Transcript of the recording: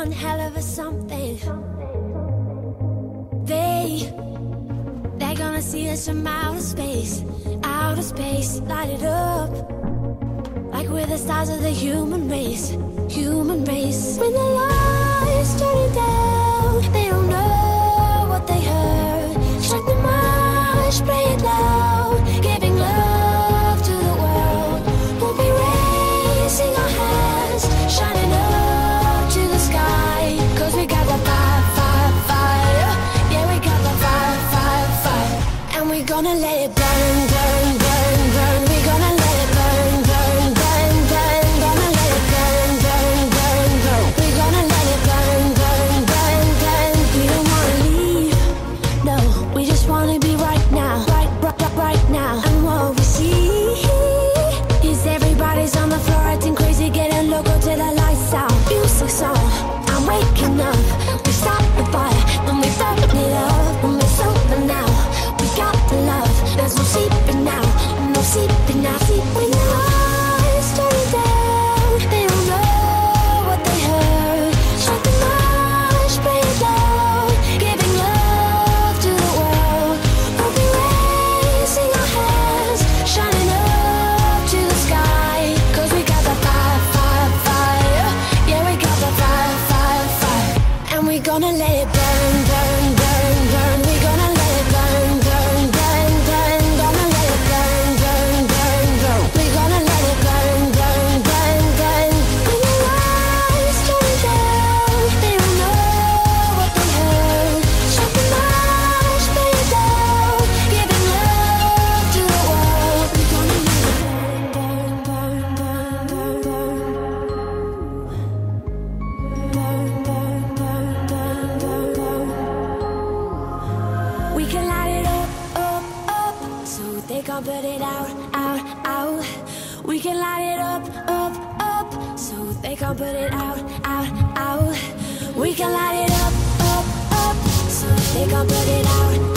one hell of a something. They're gonna see us from outer space, light it up like we're the stars of the human race, human race. When the lights turning down, they don't know what they heard. Strike the march, play it loud, giving love to the world. We'll be raising our hands, shining up to the sky, 'cause we got the fire, fire, fire. Yeah, we got the fire, fire, fire. And we're gonna let it burn, burn, burn, burn. We're gonna let it burn, burn, burn, burn. Gonna let it burn, burn, burn, burn. We're gonna let it burn, burn, burn, burn. We don't wanna leave, no. We just wanna be right now, right now. And what we see is everybody's on the floor acting crazy, getting loco till the lights out. Music's on, I'm waking up. We stop the fire, and we burn it up. And we're sober now, we got the love. There's no sleeping now, no sleeping now. When the lights turn down, they don't know what they heard. Strike the march, play it loud, giving love to the world. We'll be raising our hands, shining up to the sky, 'cause we got the fire, fire, fire. Yeah, we got the fire, fire, fire. And we're gonna let it burn, burn, burn, burn. We're gonna let it burn, burn, burn, burn. Gonna let it burn, burn, burn, burn. We're gonna let it burn, burn, burn, burn. When the lights turn down, they don't know what they heard. Strike the march, play it loud, giving love to the world. We're gonna let it burn, burn, burn, burn, burn, burn, burn, burn, burn, burn, burn. We can light it up, up, up, so they can't put it out, out, out. We can light it up, up, up, so they can't put it out, out, out. We can light it up, up, up, so they can't put it out,